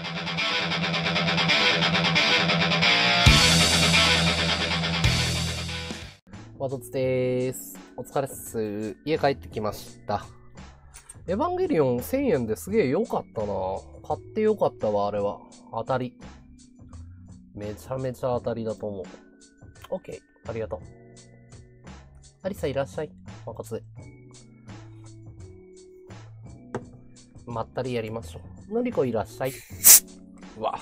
ワトツでーす。お疲れっす。家帰ってきました。エヴァンゲリオン1000円ですげえ良かったな。買って良かったわ、あれは。当たり。めちゃめちゃ当たりだと思う。OK。ありがとう。アリサいらっしゃい。まこつ。まったりやりましょう。のりこいらっしゃい。うわ。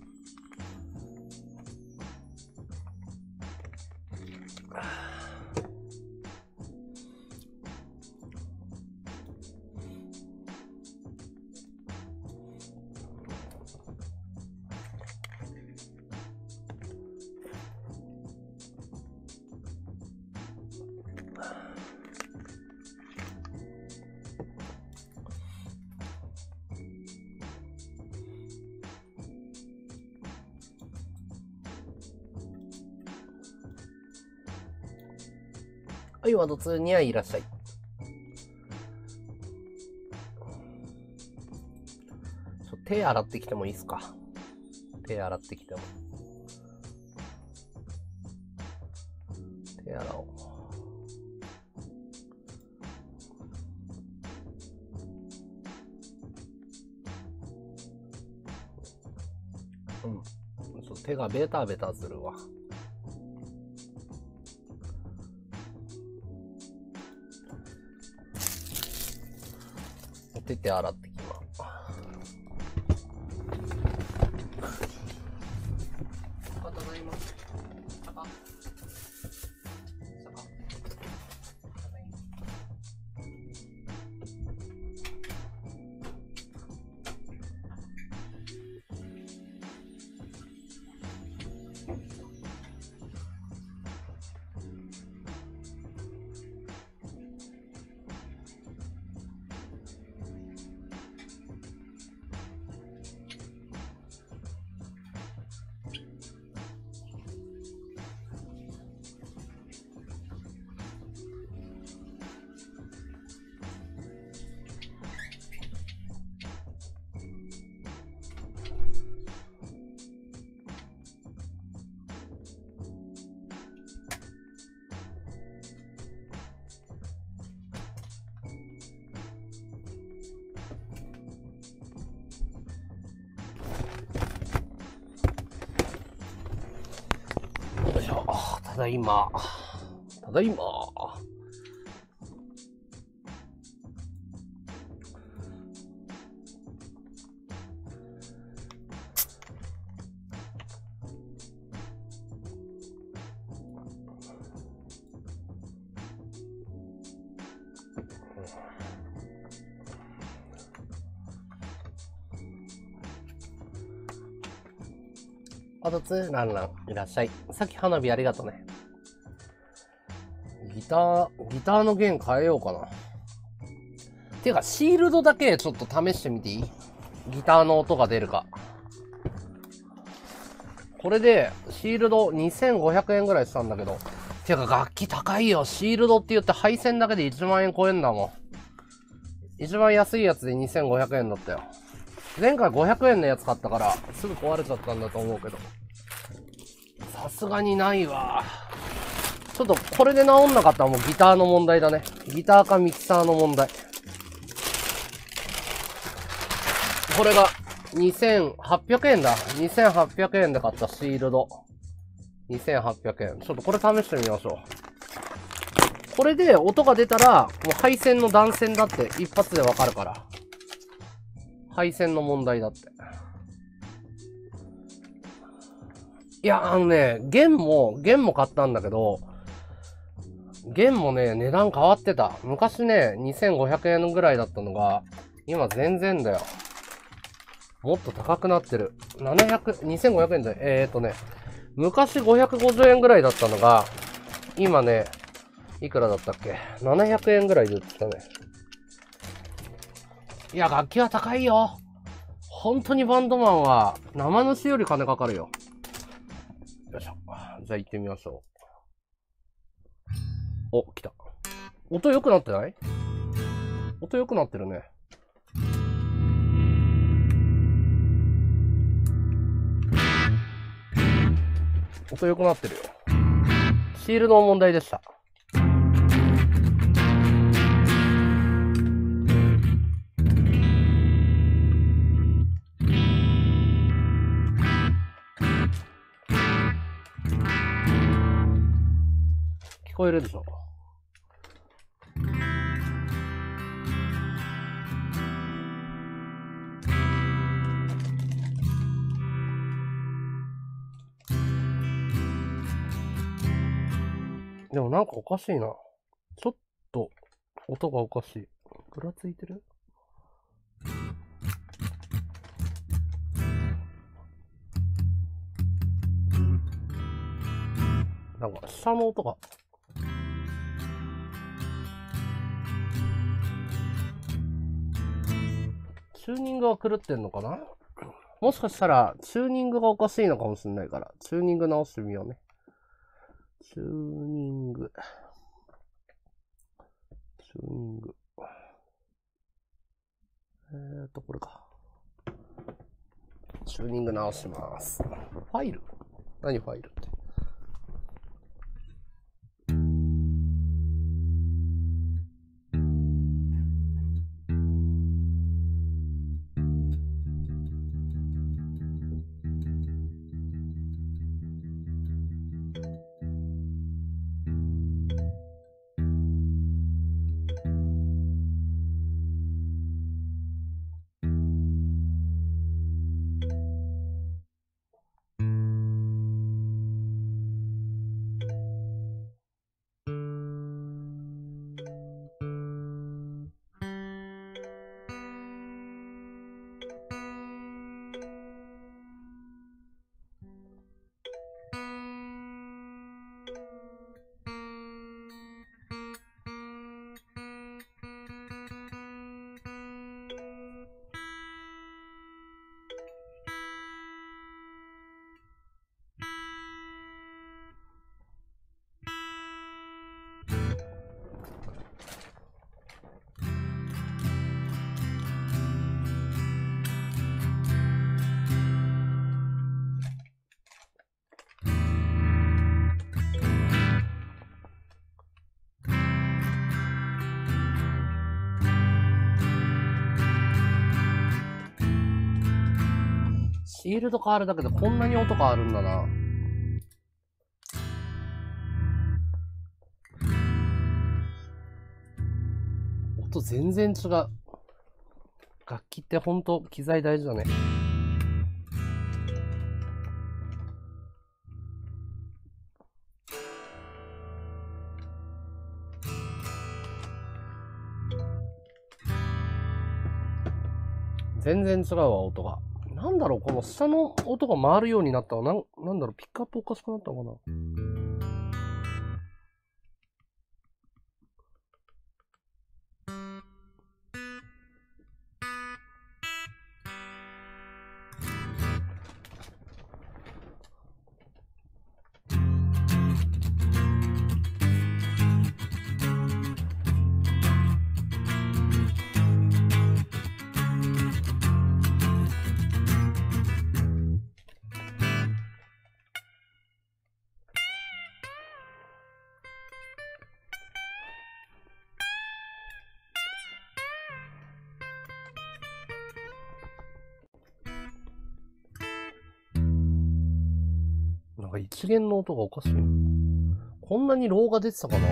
はい、ワード2にはいらっしゃい。手洗ってきてもいいっすか？手洗ってきても。手洗おう。手がベタベタするわ。手洗ってきます。ただいま。ただいま。ただいま。あとつランランいらっしゃい。さっき花火ありがとね。ギターの弦変えようかな。ていうか、シールドだけちょっと試してみていい？ギターの音が出るか。これで、シールド2500円ぐらいしたんだけど。ていうか、楽器高いよ。シールドって言って配線だけで1万円超えんだもん。一番安いやつで2500円だったよ。前回500円のやつ買ったから、すぐ壊れちゃったんだと思うけど。さすがにないわ。ちょっとこれで直んなかったらもうギターの問題だね。ギターかミキサーの問題。これが2800円だ。2800円で買ったシールド。2800円。ちょっとこれ試してみましょう。これで音が出たら、もう配線の断線だって一発でわかるから。配線の問題だって。いや、弦も買ったんだけど、弦もね、値段変わってた。昔ね、2500円ぐらいだったのが、今全然だよ。もっと高くなってる。2500円で、昔550円ぐらいだったのが、今ね、いくらだったっけ？ 700 円ぐらいで売ってたね。いや、楽器は高いよ。本当にバンドマンは、生主より金かかるよ。よいしょ。じゃあ行ってみましょう。お、来た。音良くなってない？音良くなってるね。 音良くなってるよ。シールドの問題でした。聞こえるでしょ。でもなんかおかしいな。ちょっと音がおかしい。ぐらついてる？なんか下の音が。チューニングが狂ってんのかな？もしかしたらチューニングがおかしいのかもしれないから、チューニング直してみようね。チューニング。これか。チューニング直します。ファイル？何ファイルって。シールド変わるだけでこんなに音変わるんだな。音全然違う。楽器ってほんと機材大事だね。全然違うわ、音が。なんだろう、この下の音が回るようになったの。なんだろう、ピックアップおかしくなったのかな。なんか一弦の音がおかしい。こんなにローが出てたかな。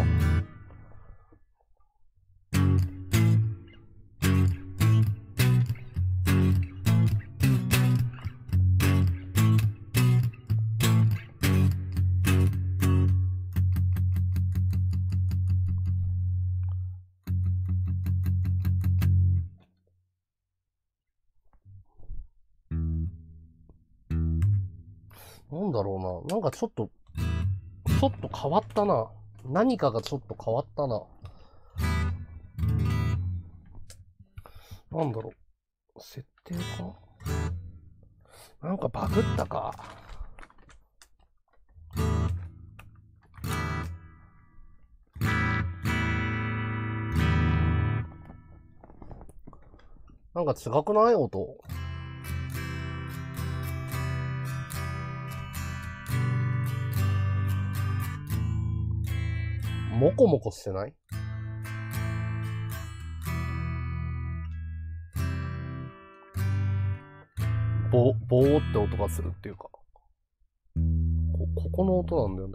なんだろうな。なんかちょっと変わったな。何かがちょっと変わったな。なんだろう。設定か？なんかバグったか。なんか違くない？音。 モコモコしてない？ボーって音がするっていうか。ここの音なんだよね。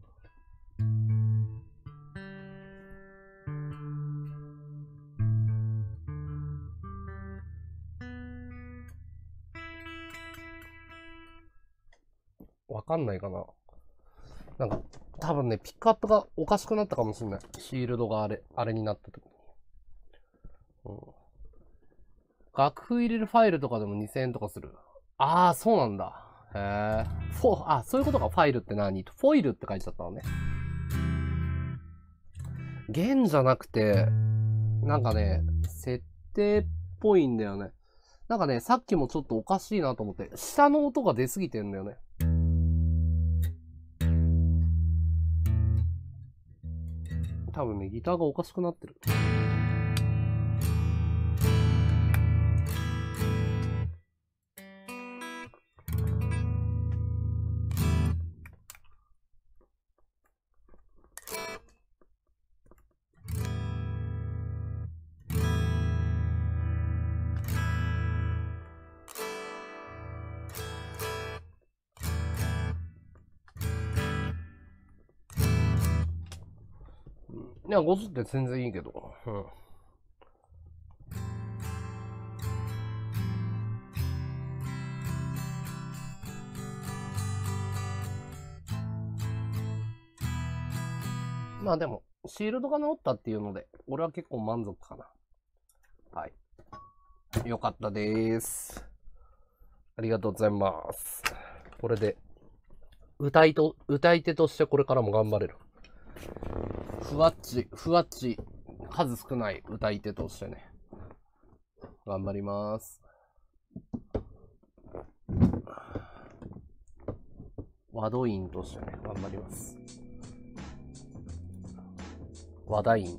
わかんないかな。なんか、多分ね、ピックアップがおかしくなったかもしれない。シールドがあれになった時。うん。楽譜入れるファイルとかでも2000円とかする。ああ、そうなんだ。へえ。そういうことか。ファイルって何？フォイルって書いちゃったのね。弦じゃなくて、なんかね、設定っぽいんだよね。なんかね、さっきもちょっとおかしいなと思って、下の音が出すぎてんだよね。多分ね、ギターがおかしくなってる。いや、50って全然いいけど。うん。まあでも、シールドが直ったっていうので、俺は結構満足かな。はい。よかったです。ありがとうございます。これで、歌い手としてこれからも頑張れる。ふわっち、数少ない歌い手としてね。頑張ります。和ドインとしてね、頑張ります。和ダイン。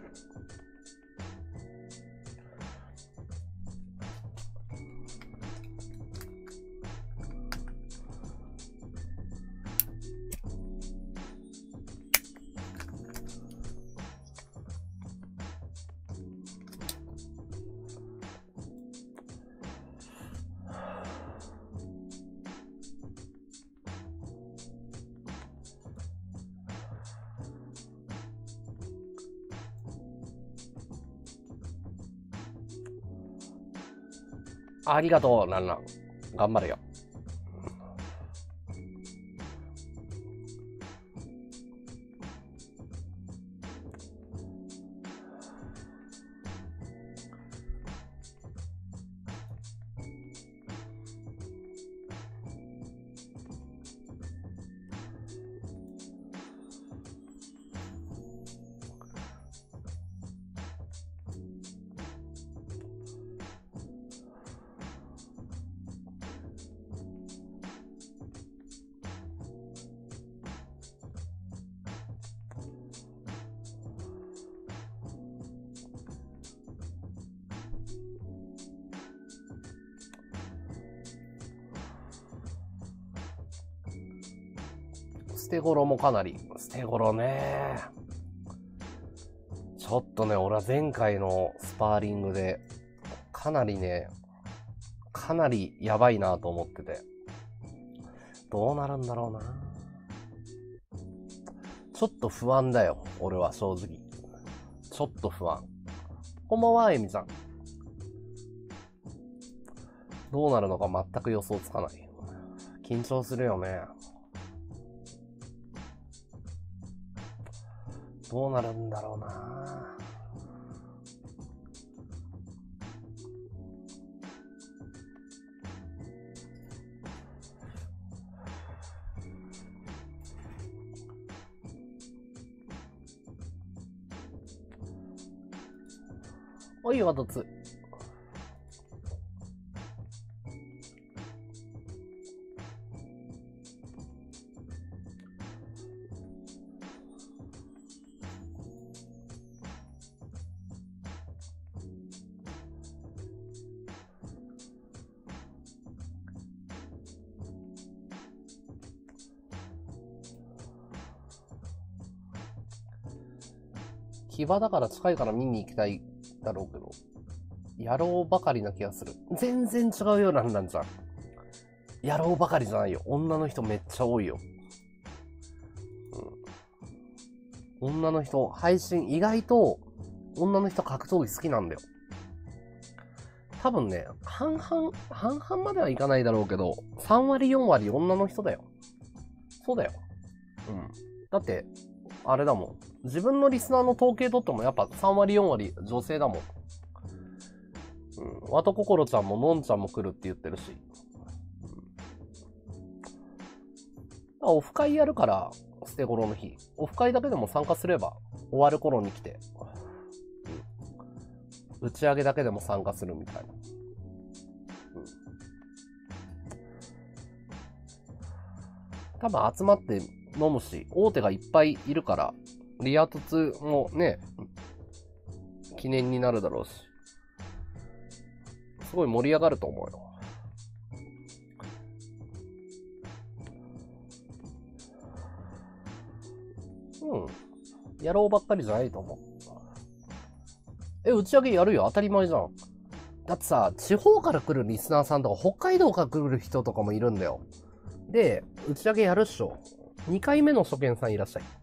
ありがとう、ランラン。頑張れよ。捨て頃もかなり。捨て頃ね。ちょっとね、俺は前回のスパーリングで、かなりやばいなと思ってて。どうなるんだろうな。ちょっと不安だよ。俺は正直。ちょっと不安。こんばんは、エミさん。どうなるのか全く予想つかない。緊張するよね。どうなるんだろうな。おい、わとつ。 木場だから近いから見に行きたいだろうけど、野郎ばかりな気がする。全然違うようなんじゃん。野郎ばかりじゃないよ。女の人めっちゃ多いよ。女の人、配信、意外と女の人格闘技好きなんだよ。多分ね、半々まではいかないだろうけど、3割4割女の人だよ。そうだよ。だって、あれだもん。自分のリスナーの統計取ってもやっぱ3割4割女性だもん。わとこころちゃんものんちゃんも来るって言ってるし。オフ会やるから、捨て頃の日。オフ会だけでも参加すれば、終わる頃に来て、打ち上げだけでも参加するみたいな。多分集まって飲むし、大手がいっぱいいるから、リア凸もね、記念になるだろうし、すごい盛り上がると思うよ。やろうばっかりじゃないと思う。打ち上げやるよ。当たり前じゃん。だってさ、地方から来るリスナーさんとか、北海道から来る人とかもいるんだよ。で、打ち上げやるっしょ。2回目の初見さんいらっしゃい。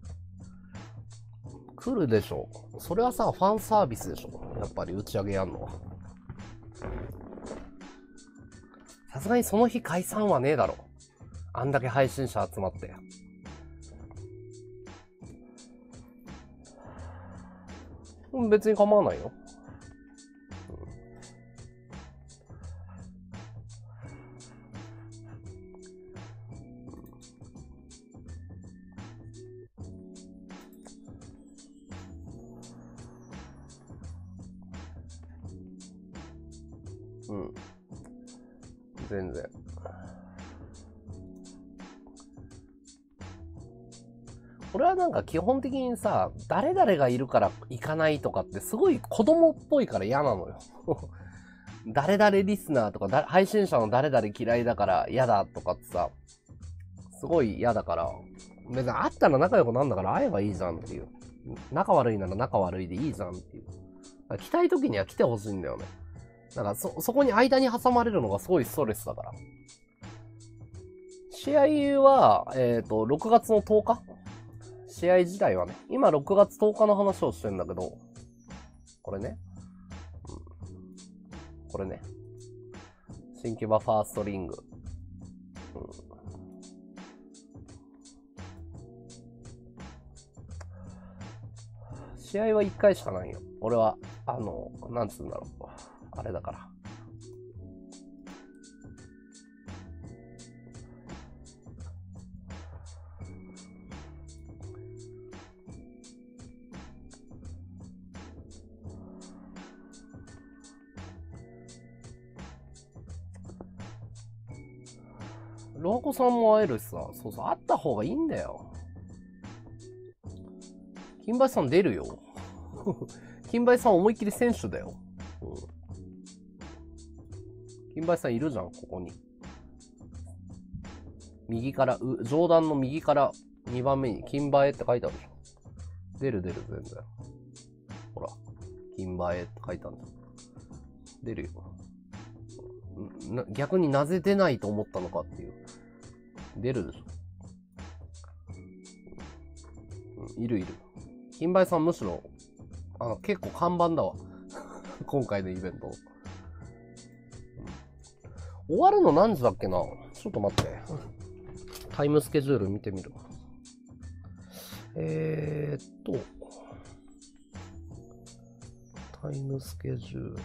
来るでしょ。それはさ、ファンサービスでしょ。やっぱり打ち上げやんのは。さすがにその日解散はねえだろ。あんだけ配信者集まって。別に構わないよ。全然。これはなんか基本的にさ、誰々がいるから行かないとかってすごい子供っぽいから嫌なのよ。誰々リスナーとか配信者の誰々嫌いだから嫌だとかってさ、すごい嫌だから、別に会ったら仲良くなんだから会えばいいじゃんっていう。仲悪いなら仲悪いでいいじゃんっていう。来たい時には来てほしいんだよね。だからそこに間に挟まれるのがすごいストレスだから。試合は、6月の10日試合自体はね。今6月10日の話をしてんだけど、これね。これね。新木場ファーストリング。試合は1回しかないよ。俺は、なんつうんだろう。あれだから。ロハコさんも会えるしさ、そうそう、会った方がいいんだよ。金林さん出るよ。金林さん思いっきり選手だよ。金林さんいるじゃん、ここに。右から、上段の右から2番目に金林って書いてあるでしょ。出る全然。ほら、金林って書いてあるじゃん。出るよ。逆になぜ出ないと思ったのかっていう。出るでしょ。いる。金林さんむしろ、結構看板だわ。今回のイベント。終わるの何時だっけな？ちょっと待って。タイムスケジュール見てみるわ。タイムスケジュール。ちょ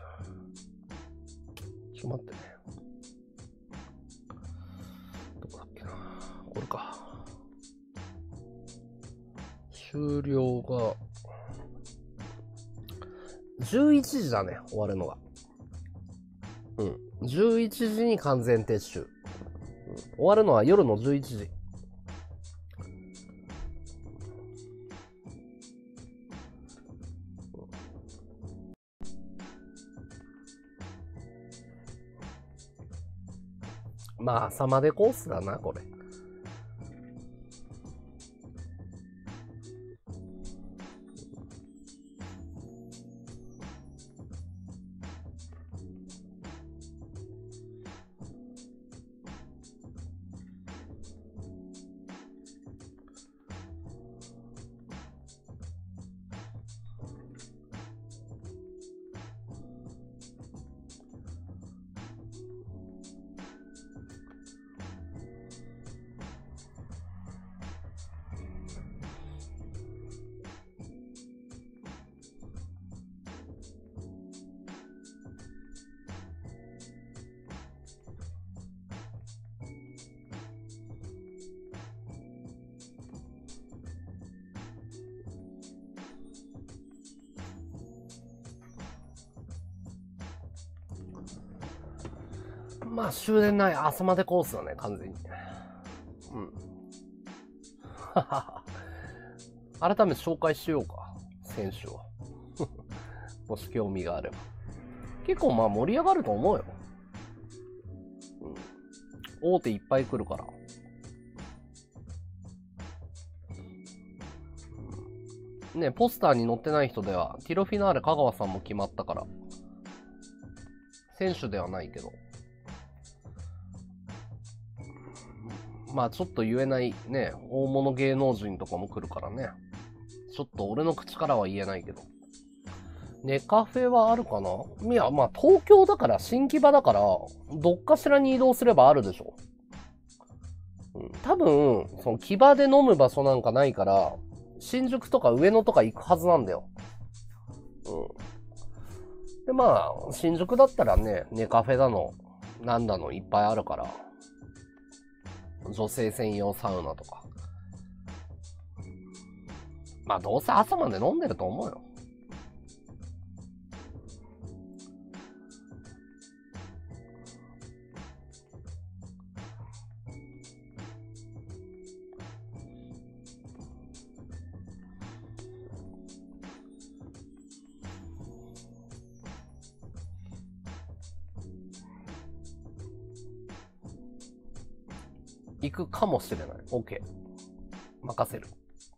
っと待ってね。どこだっけな。これか。終了が、11時だね、終わるのが。11時に完全撤収。終わるのは夜の11時。まあ、朝までコースだな、これ。 まあ終電ない朝までコースだね、完全に。うん。改めて紹介しようか、選手を。もし興味があれば。結構まあ盛り上がると思うよ。うん。大手いっぱい来るから。ね、ポスターに載ってない人では、ティロフィナーレ香川さんも決まったから。選手ではないけど。まあちょっと言えないね、大物芸能人とかも来るからね。ちょっと俺の口からは言えないけど。ネカフェはあるかな？いや、まあ東京だから新木場だから、どっかしらに移動すればあるでしょ。うん、多分、その木場で飲む場所なんかないから、新宿とか上野とか行くはずなんだよ。うん。で、まあ、新宿だったらね、ネカフェだの、なんだのいっぱいあるから。女性専用サウナとか。まあ、どうせ朝まで飲んでると思うよ。行くかもしれない。OK。任せる。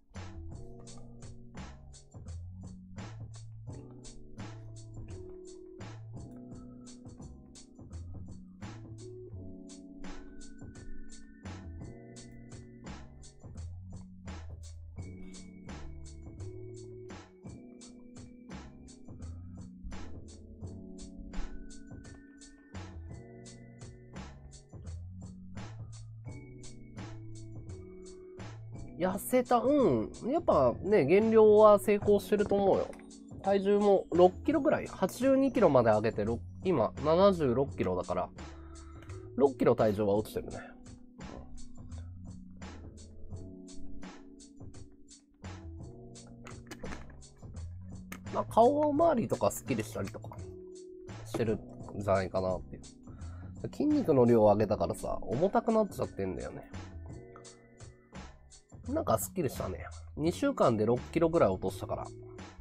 痩せた、うん。やっぱね、減量は成功してると思うよ。体重も6キロぐらい、82キロまで上げて、今76キロだから、6キロ体重は落ちてるね。まあ、顔周りとかスッキリしたりとかしてるんじゃないかなっていう。筋肉の量を上げたからさ、重たくなっちゃってんだよね。なんかスッキリしたね。2週間で6キロぐらい落としたから。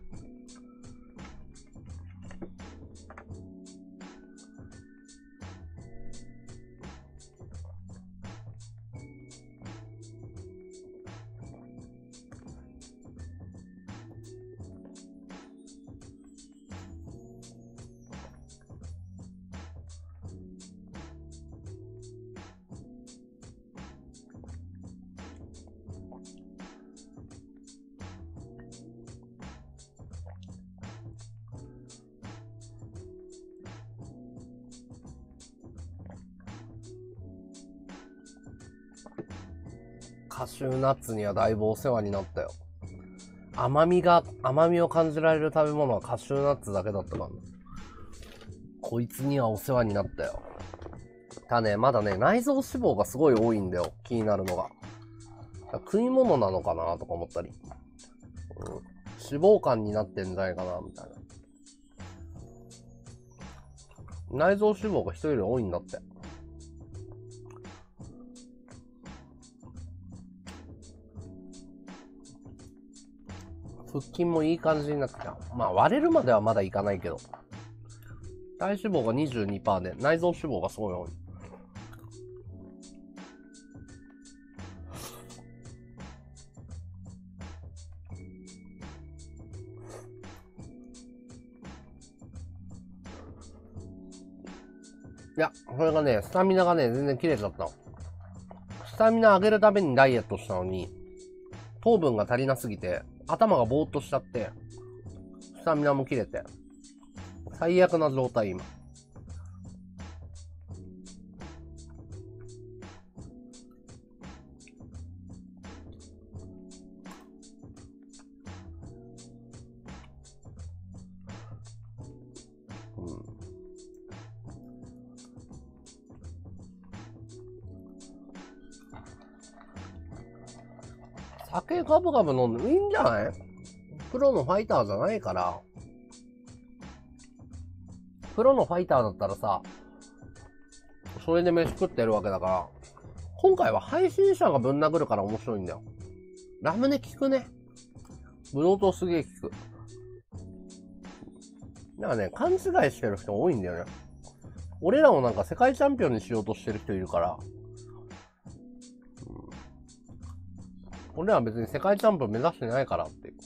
カシューナッツにはだいぶお世話になったよ。甘みを感じられる食べ物はカシューナッツだけだったから、ね、こいつにはお世話になったよ。ただね、まだね、内臓脂肪がすごい多いんだよ。気になるのが。食い物なのかなとか思ったり。脂肪肝になってんじゃないかなみたいな。内臓脂肪が人より多いんだって。腹筋もいい感じになってきた。まあ割れるまではまだいかないけど。体脂肪が 22% で内臓脂肪がすごい多い。いや、これがね、スタミナがね、全然切れちゃったの。スタミナ上げるためにダイエットしたのに、糖分が足りなすぎて、頭がぼーっとしちゃって、スタミナも切れて、最悪な状態今。酒ガブガブ飲んでもいいんじゃない？プロのファイターじゃないから。プロのファイターだったらさ、 それで飯食ってるわけだから、今回は配信者がぶん殴るから面白いんだよ。ラムネ効くね。ブドウ糖すげえ効く。だからね、勘違いしてる人多いんだよね。俺らをなんか世界チャンピオンにしようとしてる人いるから、俺らは別に世界チャンピオン目指してないからっていう。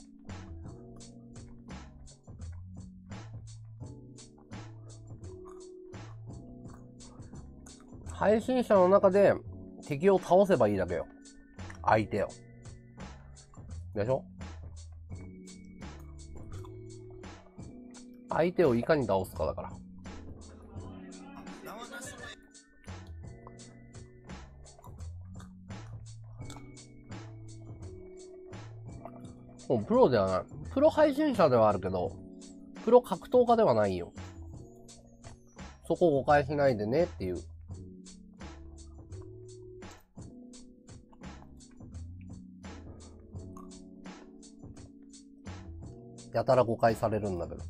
配信者の中で敵を倒せばいいだけよ。相手を。でしょ？相手をいかに倒すかだから。もうプロではない。プロ配信者ではあるけど、プロ格闘家ではないよ。そこを誤解しないでねっていう。やたら誤解されるんだけど。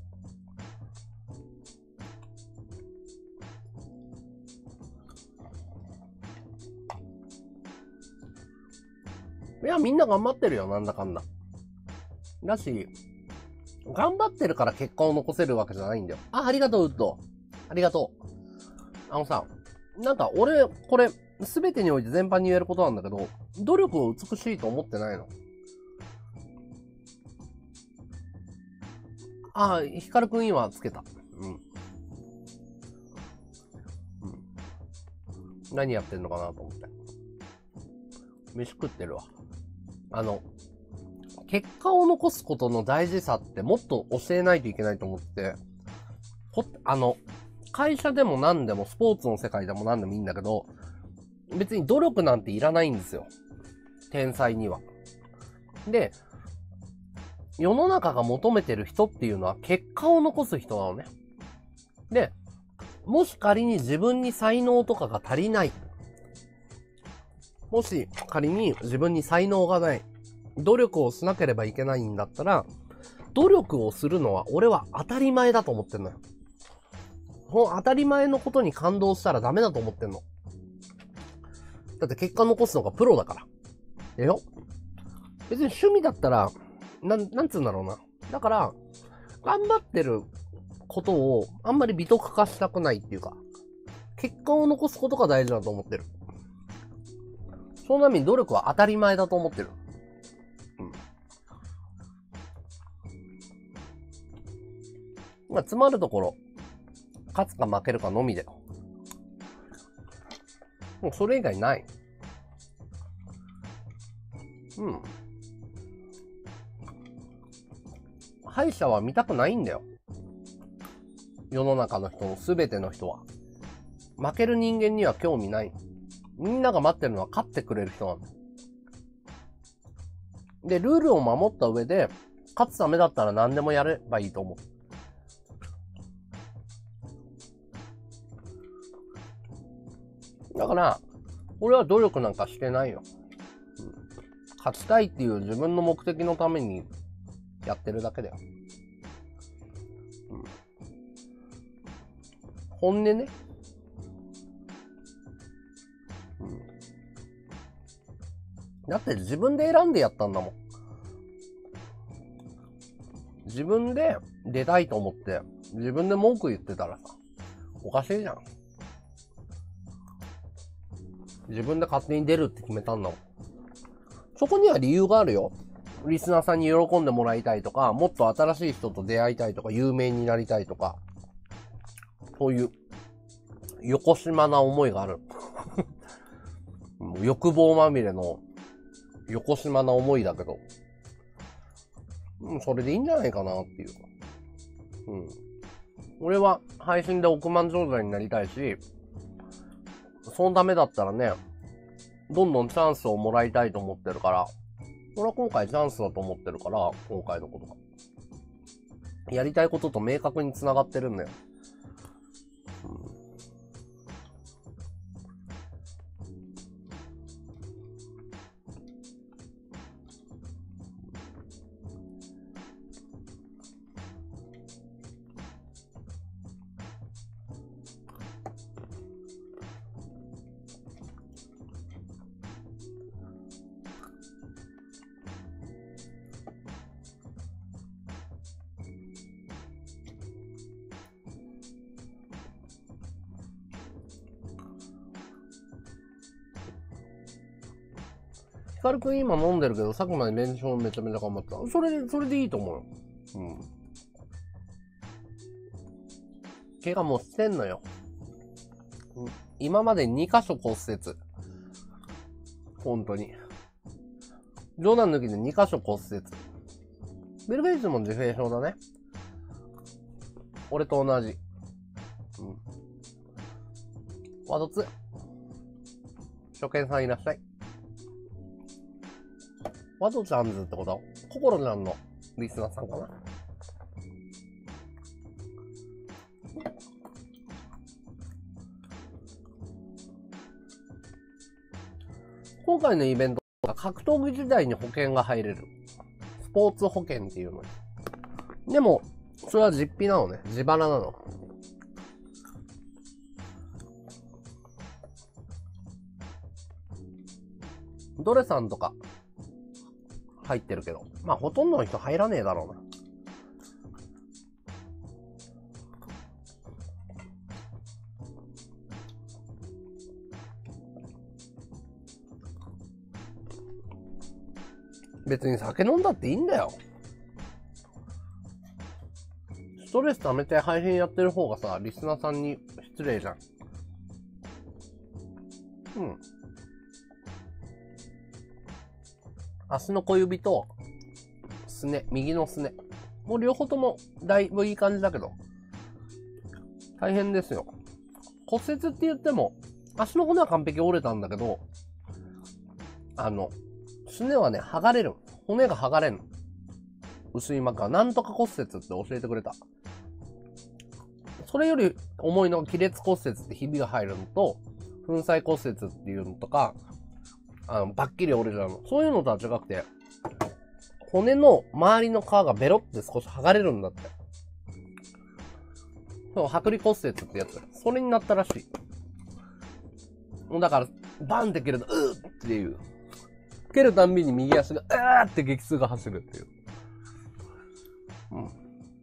いや、みんな頑張ってるよ、なんだかんだ。だし、頑張ってるから結果を残せるわけじゃないんだよ。ありがとう、ウッド。ありがとう。あのさ、なんか俺、これ、すべてにおいて全般に言えることなんだけど、努力を美しいと思ってないの。ヒカルくん今つけた。何やってんのかなと思って。飯食ってるわ。結果を残すことの大事さってもっと教えないといけないと思って、会社でも何でもスポーツの世界でも何でもいいんだけど、別に努力なんていらないんですよ。天才には。で、世の中が求めてる人っていうのは結果を残す人なのね。で、もし仮に自分に才能とかが足りない。もし仮に自分に才能がない。努力をしなければいけないんだったら、努力をするのは俺は当たり前だと思ってんのよ。この当たり前のことに感動したらダメだと思ってんの。だって結果残すのがプロだから。でよ。別に趣味だったら、なんつうんだろうな。だから、頑張ってることをあんまり美徳化したくないっていうか、結果を残すことが大事だと思ってる。そのために努力は当たり前だと思ってる。まあ、詰まるところ、勝つか負けるかのみだよ。もうそれ以外ない。敗者は見たくないんだよ。世の中の人の全ての人は。負ける人間には興味ない。みんなが待ってるのは勝ってくれる人なんだ。で、ルールを守った上で、勝つためだったら何でもやればいいと思う。だから、俺は努力なんかしてないよ。勝ちたいっていう自分の目的のためにやってるだけだよ。本音ね。だって自分で選んでやったんだもん。自分で出たいと思って、自分で文句言ってたらさ、おかしいじゃん。自分で勝手に出るって決めたんだもん。そこには理由があるよ。リスナーさんに喜んでもらいたいとか、もっと新しい人と出会いたいとか、有名になりたいとか、そういう、よこしまな思いがある。欲望まみれの、よこしまな思いだけど、それでいいんじゃないかなっていうか。俺は配信で億万長者になりたいし、そのためだったらね、どんどんチャンスをもらいたいと思ってるから、俺は今回チャンスだと思ってるから、今回のことが。やりたいことと明確に繋がってるんだよ。 カルくん今飲んでるけど、さっきまで練習めちゃめちゃ頑張った。それでいいと思うよ。うん。怪我もうしてんのよ。今まで2箇所骨折。本当に。冗談抜きで2箇所骨折。ビル・ゲイツも自閉症だね。俺と同じ。うん。ワドツ。初見さんいらっしゃい。ワドちゃんズってことココロちゃんのリスナーさんかな。今回のイベントは格闘技時代に保険が入れる。スポーツ保険っていうのに。でも、それは実費なのね。自腹なの。ドレさんとか入ってるけど、まあほとんどの人入らねえだろうな。別に酒飲んだっていいんだよ。ストレス溜めて配信やってる方がさ、リスナーさんに失礼じゃん。うん。足の小指と、すね、右のすね。もう両方ともだいぶいい感じだけど、大変ですよ。骨折って言っても、足の骨は完璧折れたんだけど、すねはね、剥がれる。骨が剥がれん。薄い膜はなんとか骨折って教えてくれた。それより重いのが亀裂骨折ってひびが入るのと、粉砕骨折っていうのとか、バッキリ折れちゃうの。そういうのとは違くて、骨の周りの皮がベロって少し剥がれるんだって。そう、剥離骨折ってやつ。それになったらしい。もうだから、バンって蹴ると、うーっていう。蹴るたんびに右足が、うーって激痛が走るっていう。うん。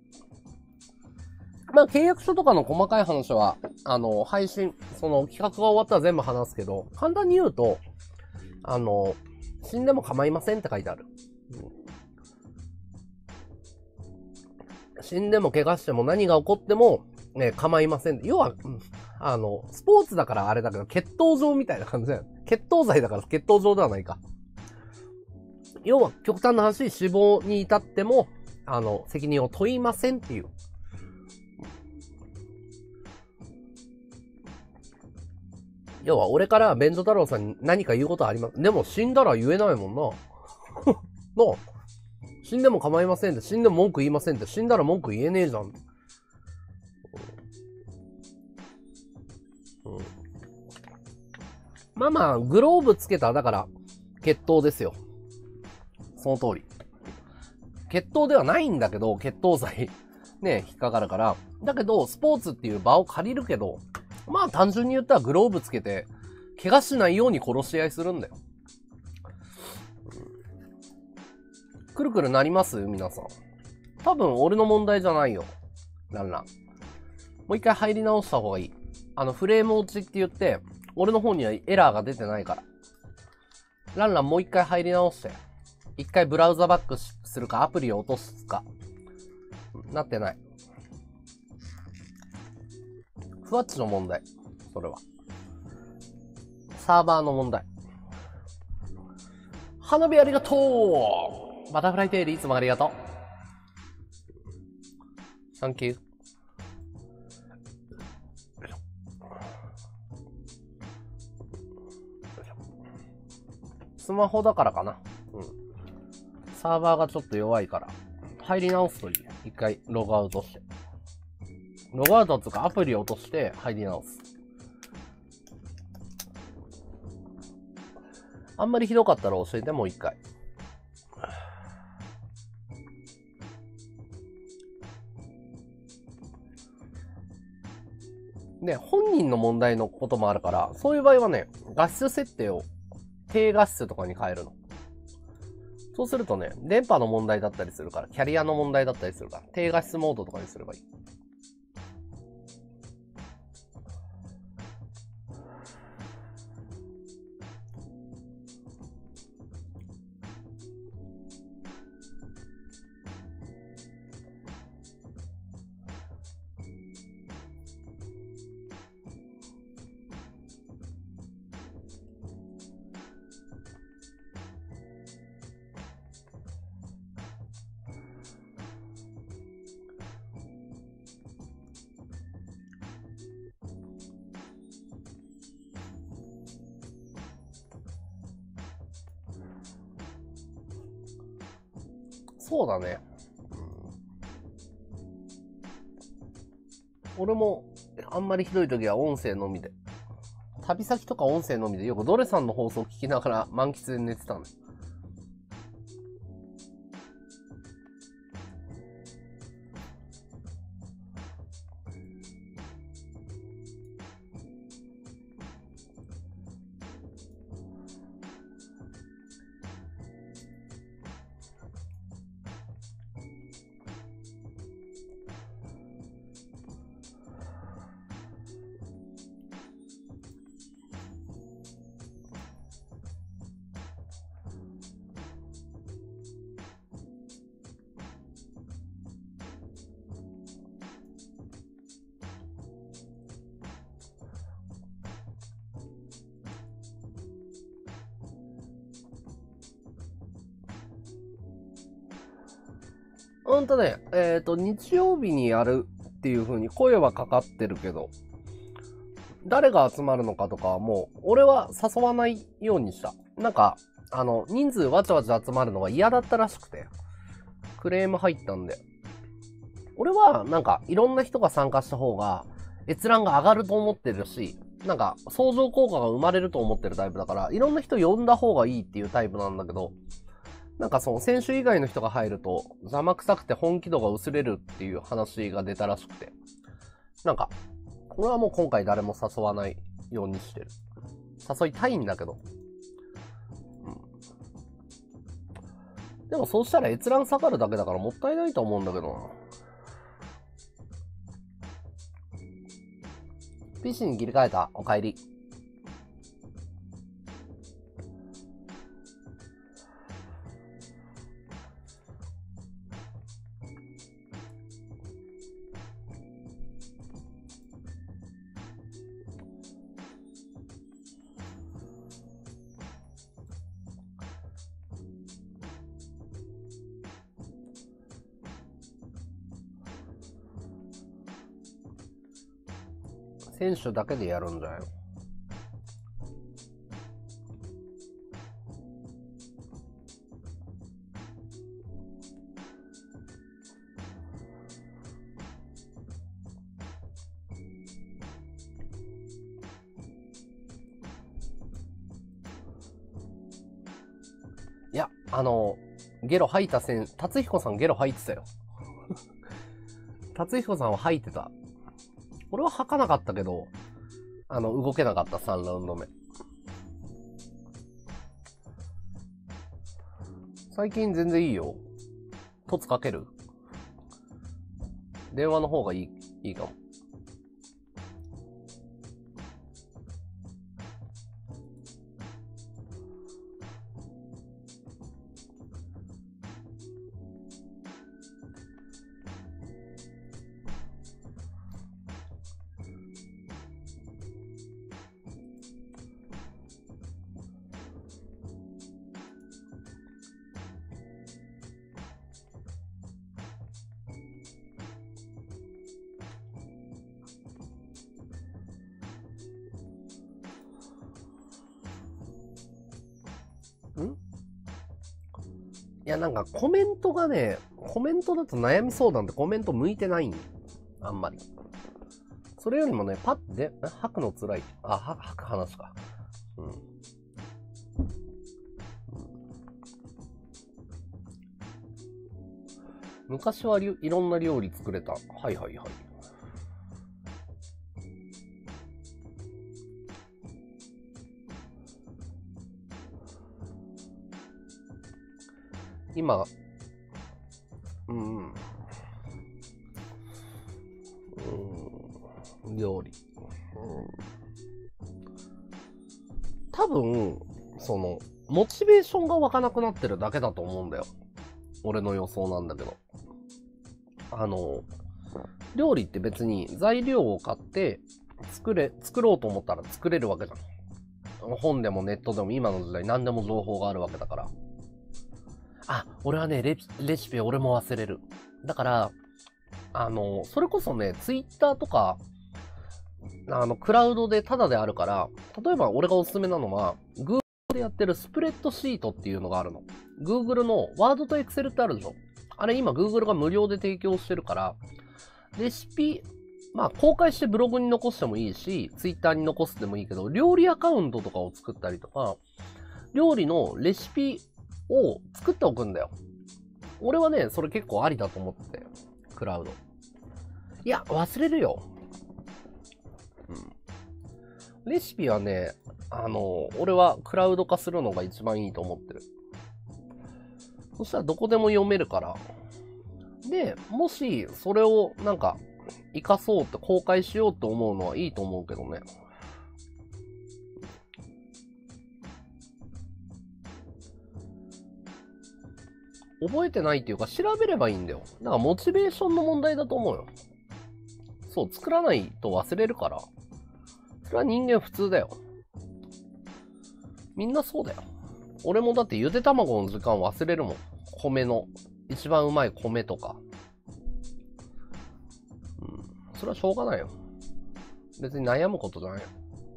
まあ、契約書とかの細かい話は、配信、その企画が終わったら全部話すけど、簡単に言うと、死んでも構いませんって書いてある。死んでも怪我しても何が起こっても、ね、構いません。要は、スポーツだからあれだけど、血糖上みたいな感じだよ。血糖剤だから血糖上ではないか。要は、極端な話、死亡に至っても、責任を問いませんっていう。要は、俺から便所太郎さんに何か言うことはあります。でも、死んだら言えないもんな。なあ。死んでも構いませんって、死んでも文句言いませんって、死んだら文句言えねえじゃん。うん。まあまあ、グローブつけた、だから、決闘ですよ。その通り。決闘ではないんだけど、決闘罪ね、引っかかるから。だけど、スポーツっていう場を借りるけど、まあ単純に言ったらグローブつけて、怪我しないように殺し合いするんだよ。くるくるなります皆さん。多分俺の問題じゃないよ。ランラン。もう一回入り直した方がいい。フレーム落ちって言って、俺の方にはエラーが出てないから。ランランもう一回入り直して。一回ブラウザバックするか、アプリを落とすか。なってない。ふわっちの問題。それは。サーバーの問題。花火ありがとう。バタフライテールいつもありがとう。サンキュー。スマホだからかな。うん。サーバーがちょっと弱いから。入り直すといい。一回ログアウトして。ログアウトっていうかアプリを落として入り直す。あんまりひどかったら教えてもう一回。で、本人の問題のこともあるから、そういう場合はね、画質設定を低画質とかに変えるの。そうするとね、電波の問題だったりするから、キャリアの問題だったりするから、低画質モードとかにすればいい。 そうだね。俺も、あんまりひどい時は音声のみで。旅先とか音声のみで、よくドレさんの放送聞きながら満喫で寝てたんだよ。日曜日にやるっていう風に声はかかってるけど、誰が集まるのかとかはもう、俺は誘わないようにした。なんか、人数わちゃわちゃ集まるのが嫌だったらしくて、クレーム入ったんで。俺は、なんか、いろんな人が参加した方が、閲覧が上がると思ってるし、なんか、相乗効果が生まれると思ってるタイプだから、いろんな人呼んだ方がいいっていうタイプなんだけど、なんかその選手以外の人が入ると邪魔くさくて本気度が薄れるっていう話が出たらしくて。なんか、俺はもう今回誰も誘わないようにしてる。誘いたいんだけど。でもそうしたら閲覧下がるだけだからもったいないと思うんだけどな。PC に切り替えた。お帰り。選手だけでやるんだよ。いや、ゲロ吐いた達彦さんゲロ吐いてたよ。達彦さんは吐いてた。俺は吐かなかったけど、動けなかった3ラウンド目。最近全然いいよ。凸かける？電話の方がいいかも。いや、なんかコメントがね、コメントだと悩み相談ってコメント向いてないんあんまり。それよりもね、パッで、吐くの辛い。吐く話か。昔はいろんな料理作れた。はいはいはい。今、料理。多分、モチベーションが湧かなくなってるだけだと思うんだよ。俺の予想なんだけど。料理って別に材料を買って作ろうと思ったら作れるわけじゃん。本でもネットでも今の時代何でも情報があるわけだから。俺はね、レシピ俺も忘れる。だから、それこそね、ツイッターとか、クラウドでタダであるから、例えば俺がおすすめなのは、Google でやってるスプレッドシートっていうのがあるの。Google のワードと Excel ってあるでしょ。 あれ今 Google が無料で提供してるから、レシピ、まあ公開してブログに残してもいいし、Twitter に残すでもいいけど、料理アカウントとかを作ったりとか、料理のレシピを作っておくんだよ。俺はね、それ結構ありだと思ってて、クラウド。いや、忘れるよ。レシピはね、俺はクラウド化するのが一番いいと思ってる。そしたらどこでも読めるから。で、もし、それをなんか、活かそうって公開しようと思うのはいいと思うけどね。覚えてないっていうか、調べればいいんだよ。だからモチベーションの問題だと思うよ。そう、作らないと忘れるから。それは人間普通だよ。みんなそうだよ。俺もだってゆで卵の時間忘れるもん。米の。一番うまい米とか。それはしょうがないよ。別に悩むことじゃないよ。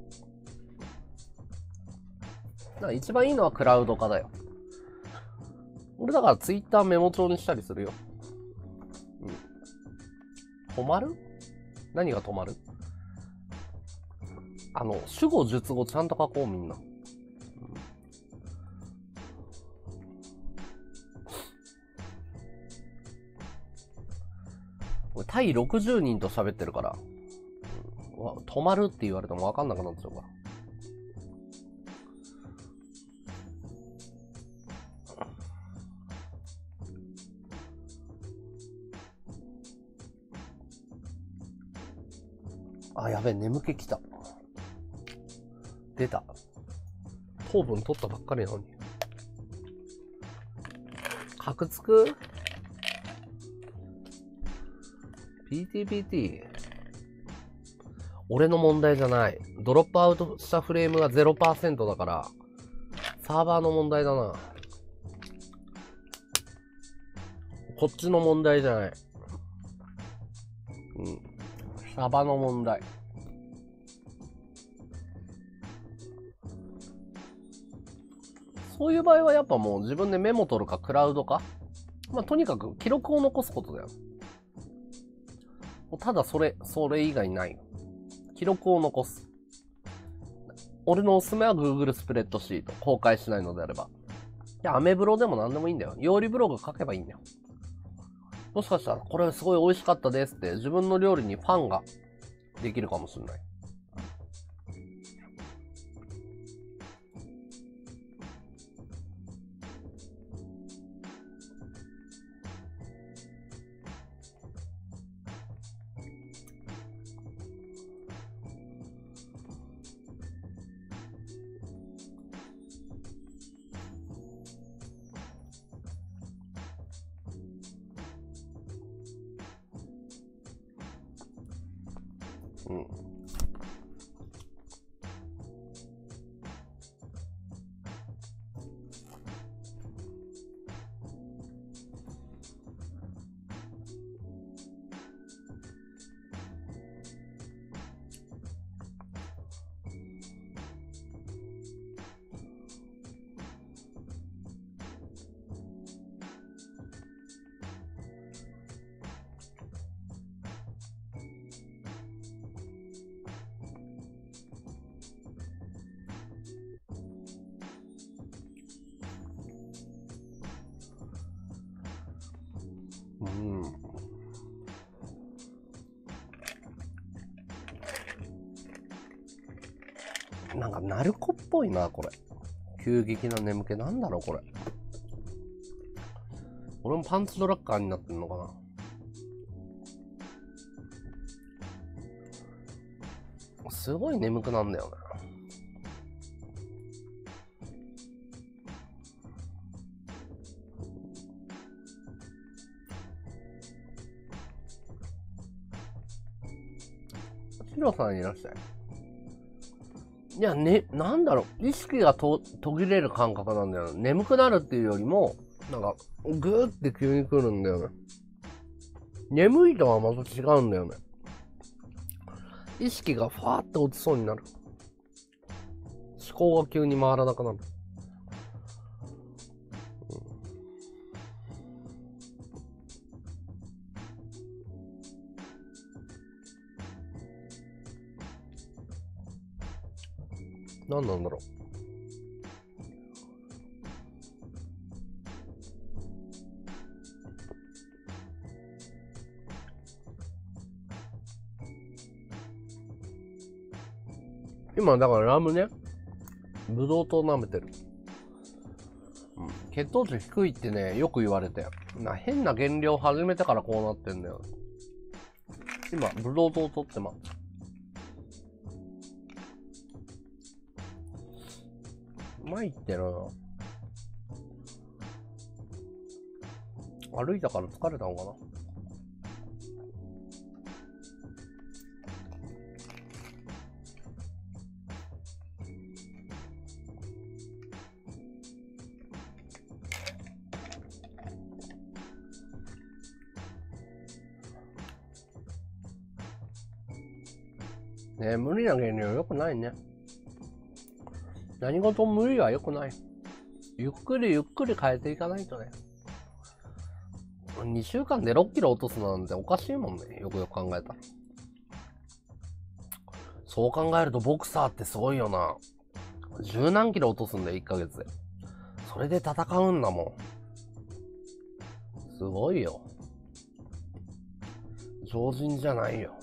だから一番いいのはクラウド化だよ。俺だからツイッターメモ帳にしたりするよ。止まる？何が止まる？主語述語ちゃんと書こうみんな。俺対60人と喋ってるから、止まるって言われても分かんなくなっちゃうから。あ、やべえ、眠気きた。出た。糖分取ったばっかりなのに。カクつく？ PTPT？ 俺の問題じゃない。ドロップアウトしたフレームが 0% だから、サーバーの問題だな。こっちの問題じゃない。サバの問題。そういう場合はやっぱもう自分でメモ取るかクラウドか。まあとにかく記録を残すことだよ。ただそれ以外ない。記録を残す。俺のおすすめは Google スプレッドシート。公開しないのであれば。いや、アメブロでも何でもいいんだよ。料理ブログ書けばいいんだよ。もしかしたらこれすごい美味しかったですって自分の料理にファンができるかもしれない。なんかナルコっぽいなこれ。急激な眠気なんだろうこれ。俺もパンツドラッカーになってんのかな。すごい眠くなんだよな。シロさんいらっしゃい。いやね、なんだろう、意識が途切れる感覚なんだよ。眠くなるっていうよりも、なんか、ぐーって急に来るんだよね。眠いとはまた違うんだよね。意識がファーって落ちそうになる。思考が急に回らなくなる。 何なんだろう。今だからラムネブドウ糖舐めてる。血糖値低いってね、よく言われて。変な減量始めてからこうなってんだよ。今、ブドウ糖取ってます。うまいってな。歩いたから疲れたのかな。ね、無理な減量良くないね。何事も無理は良くない。ゆっくりゆっくり変えていかないとね。2週間で6キロ落とすなんておかしいもんね。よくよく考えたら。そう考えるとボクサーってすごいよな。十何キロ落とすんだよ、1ヶ月で。それで戦うんだもん。すごいよ。常人じゃないよ。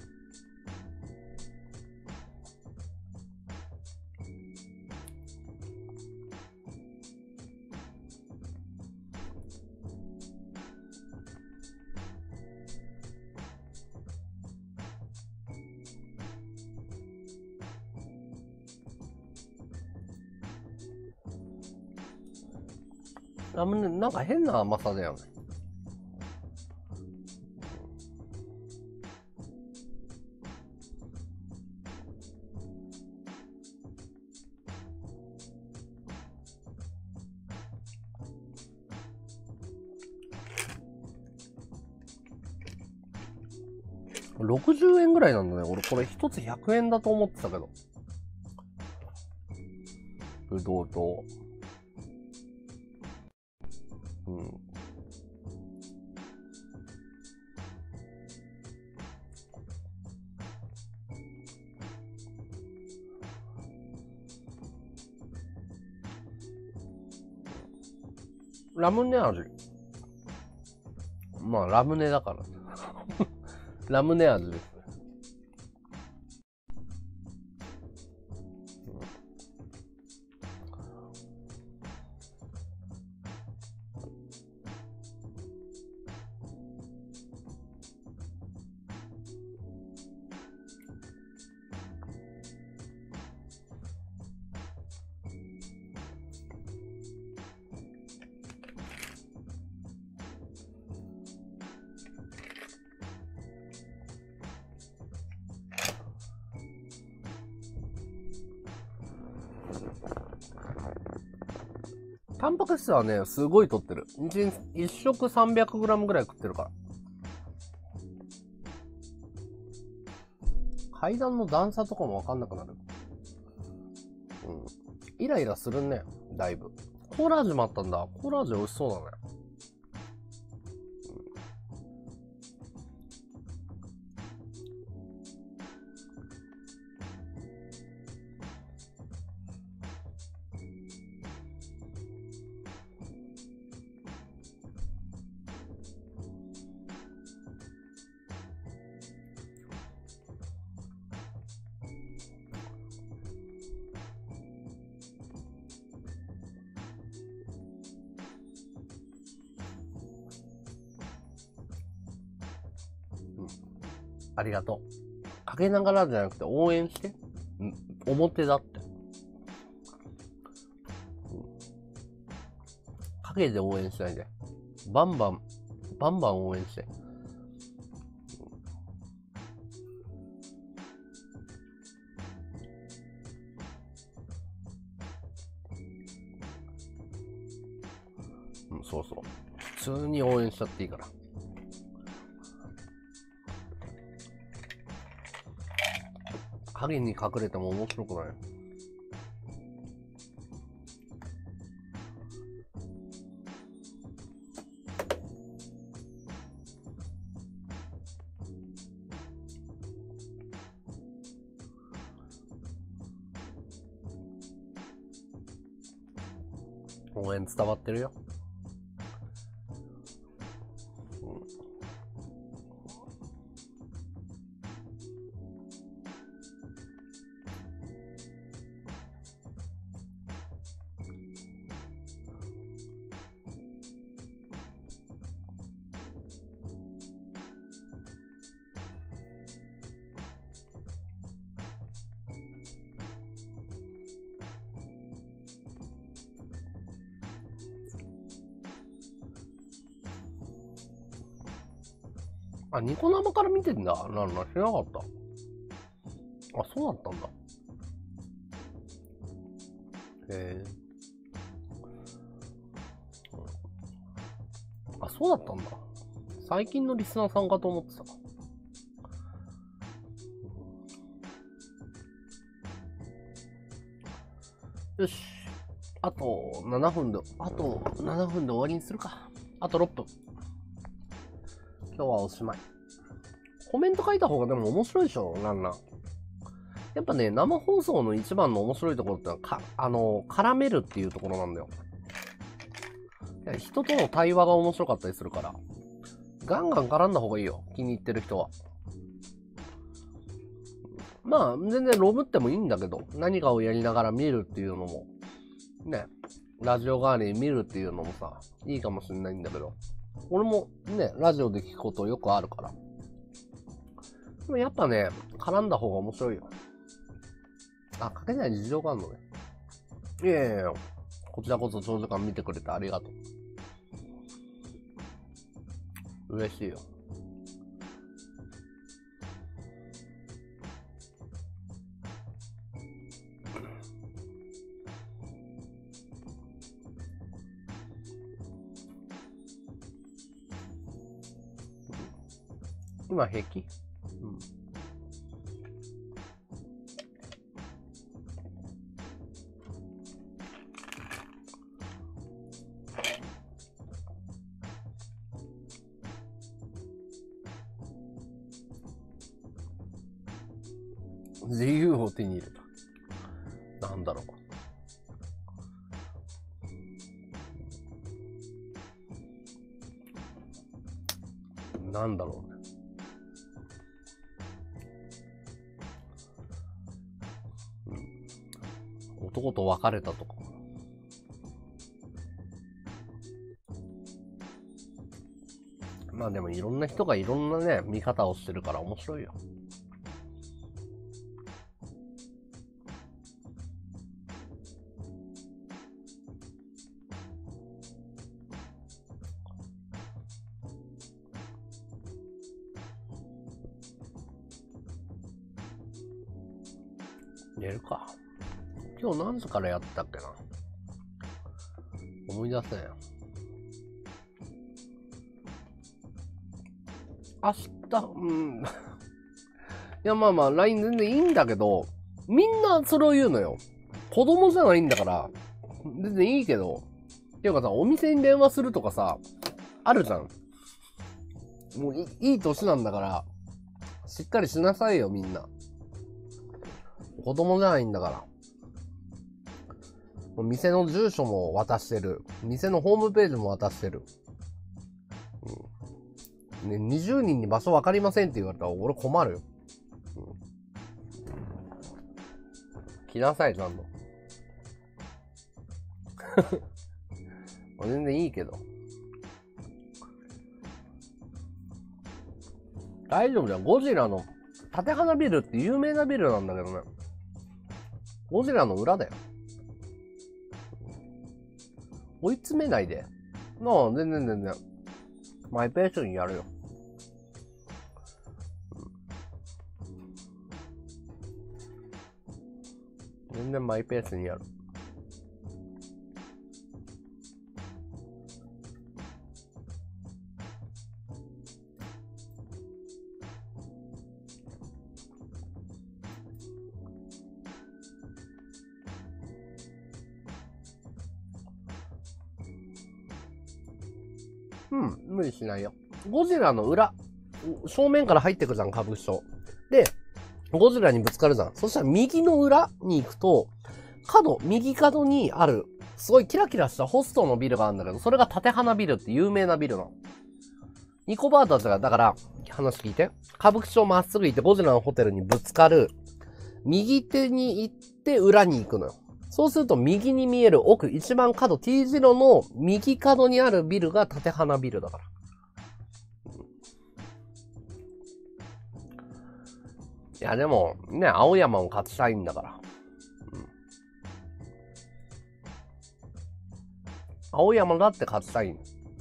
なんか変な甘さだよね。60円ぐらいなんだね。俺これ一つ100円だと思ってたけど。ぶどうと。ラムネ味。まあ、ラムネだから。ラムネ味ですね。タンパク質はね、すごい取ってる。一食 300g ぐらい食ってるから。階段の段差とかもわかんなくなる。イライラするね、だいぶ。コーラ味もあったんだ。コーラ味美味しそうだね。ありがとう。かけながらじゃなくて応援して。表だって。影で応援しないで。バンバン応援して。そうそう。普通に応援しちゃっていいから。影に隠れても面白くない。 応援伝わってるよ。あ、ニコ生から見てんだ。知らなかった。あ、そうだったんだ。へえ。あ、そうだったんだ。最近のリスナーさんかと思ってた。よし。あと7分で終わりにするか。あと6分。今日はおしまい。コメント書いた方がでも面白いでしょ、なんなん。やっぱね、生放送の一番の面白いところってのは、絡めるっていうところなんだよ。人との対話が面白かったりするから。ガンガン絡んだ方がいいよ、気に入ってる人は。まあ、全然ロブってもいいんだけど、何かをやりながら見るっていうのも、ね、ラジオ代わりに見るっていうのもさ、いいかもしれないんだけど。俺もね、ラジオで聞くことよくあるから。でもやっぱね、絡んだ方が面白いよ。あ、書けない事情があるのね。いやいやいや、こちらこそ長時間見てくれてありがとう。嬉しいよ。今平気？うん。自由を手に入れた。なんだろう。なんだろうね。男と別れたとか。まあでもいろんな人がいろんなね、見方をしてるから面白いよ。寝るか。今日何時からやったっけな。思い出せんよ。明日、いやまあまあ LINE 全然いいんだけど、みんなそれを言うのよ。子供じゃないんだから、全然いいけど。っていうかさ、お店に電話するとかさ、あるじゃん。もういい年なんだから、しっかりしなさいよみんな。子供じゃないんだから。もう店の住所も渡してる。店のホームページも渡してる。ね、20人に場所分かりませんって言われたら俺困るよ。来なさい、ちゃんと。全然いいけど。大丈夫じゃん。ゴジラの、縦花ビルって有名なビルなんだけどね。ゴジラの裏だよ。追い詰めないで。なあ、全然。マイペースにやるよ。全然マイペースにやる。無理しないよ。ゴジラの裏、正面から入ってくじゃん、歌舞伎町。で、ゴジラにぶつかるじゃん。そしたら右の裏に行くと、右角にある、 すごいキラキラしたホストのビルがあるんだけど、それが縦花ビルって有名なビルなの。ニコバーたちが、だから、話聞いて。歌舞伎町まっすぐ行ってゴジラのホテルにぶつかる。右手に行って裏に行くのよ。そうすると右に見える奥、一番角 T 字路の右角にあるビルが縦花ビルだから。いやでも、ね、青山も勝ちたいんだから。青山だって勝ちたいん。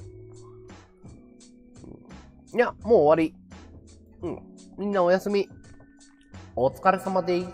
いや、もう終わり。みんなおやすみ。お疲れ様です。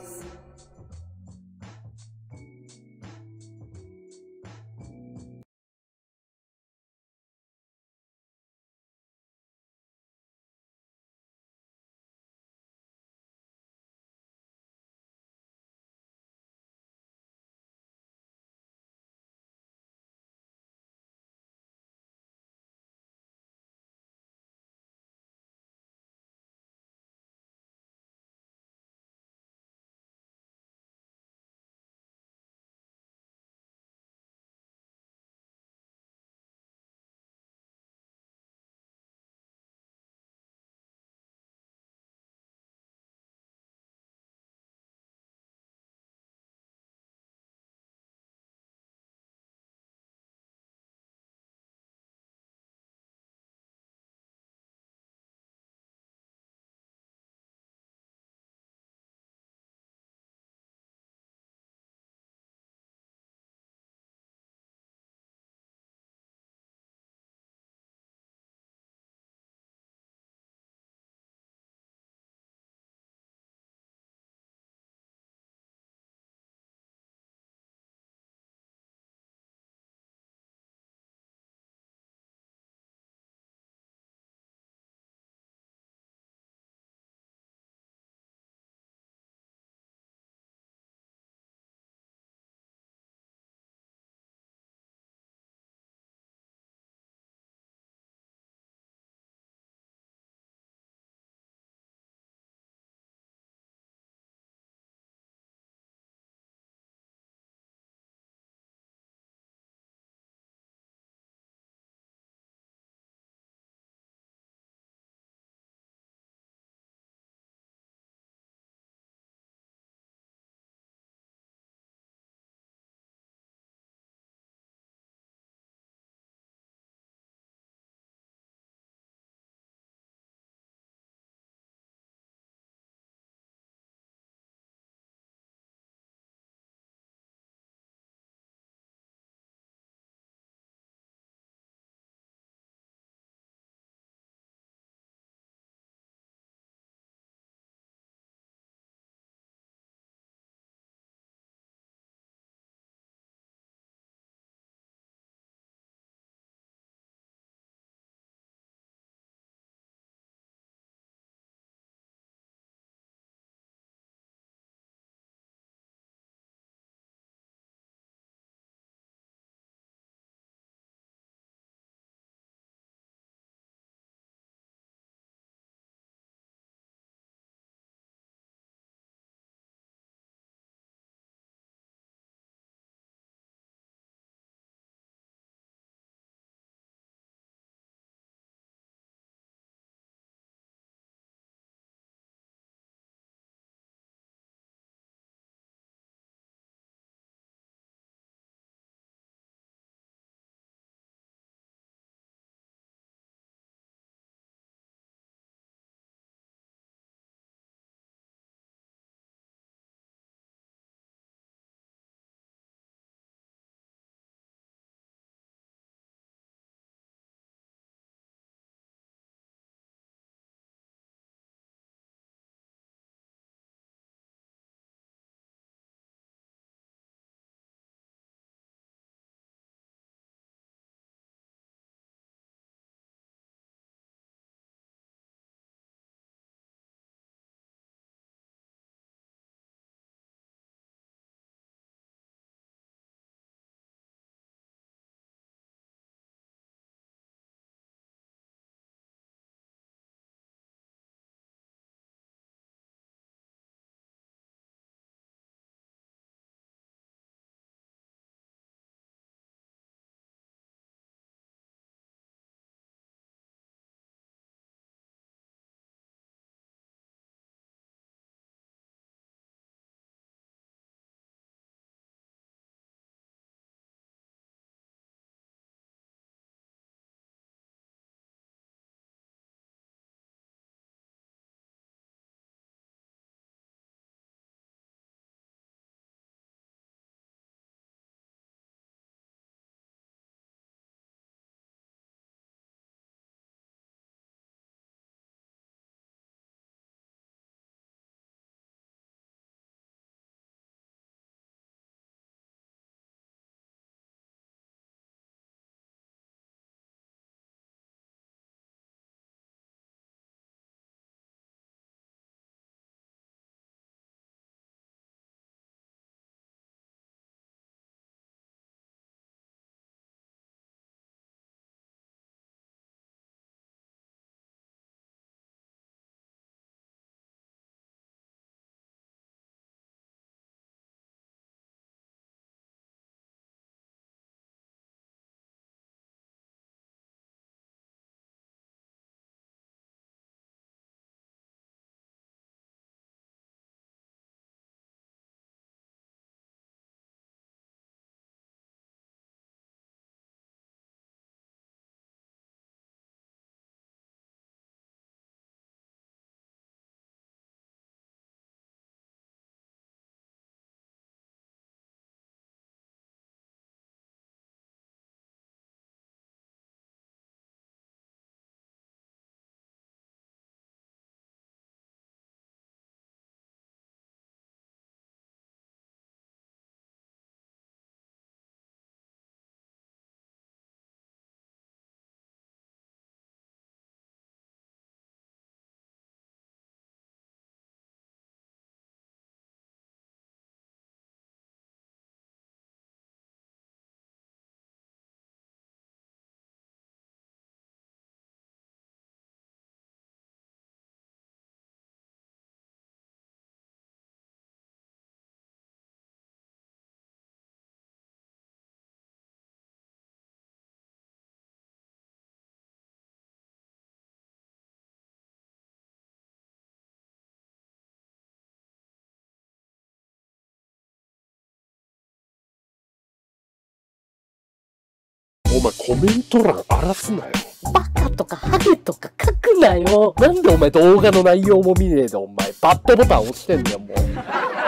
前コメント欄荒らすなよ。 バカとかハゲとか書くなよ。 なんでお前動画の内容も見ねえでお前バッドボタン押してんだよもう。